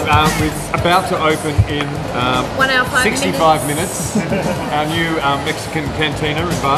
we're about to open in 1 hour, 5 65 minutes. Our new Mexican cantina and bar.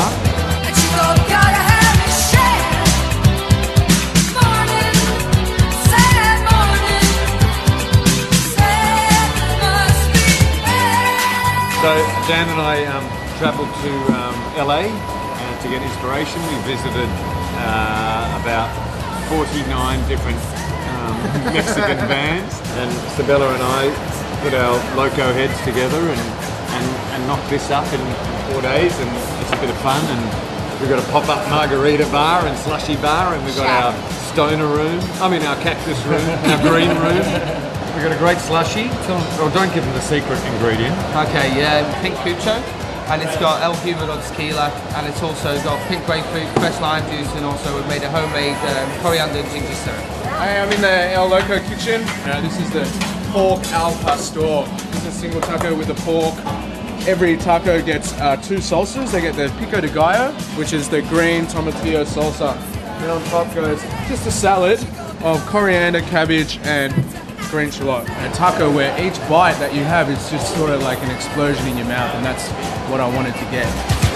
So Dan and I travelled to LA to get inspiration. We visited about 49 different Mexican bands, and Sabella and I put our loco heads together and knocked this up in 4 days, and it's a bit of fun. And we've got a pop-up margarita bar and slushy bar, and we've got our stoner room, our cactus room, our green room. We've got a great slushy. Well, don't give them the secret ingredient. Okay, yeah, pink cucho, and it's got El Humidor tequila, and it's also got pink grapefruit, fresh lime juice, and also we've made a homemade coriander and ginger syrup. Hi, I'm in the El Loco kitchen. This is the pork al pastor. It's a single taco with the pork. Every taco gets 2 salsas. They get the pico de gallo, which is the green tomatillo salsa. Then on top goes just a salad of coriander, cabbage, and green shallot. A taco where each bite that you have is just sort of like an explosion in your mouth, and that's what I wanted to get.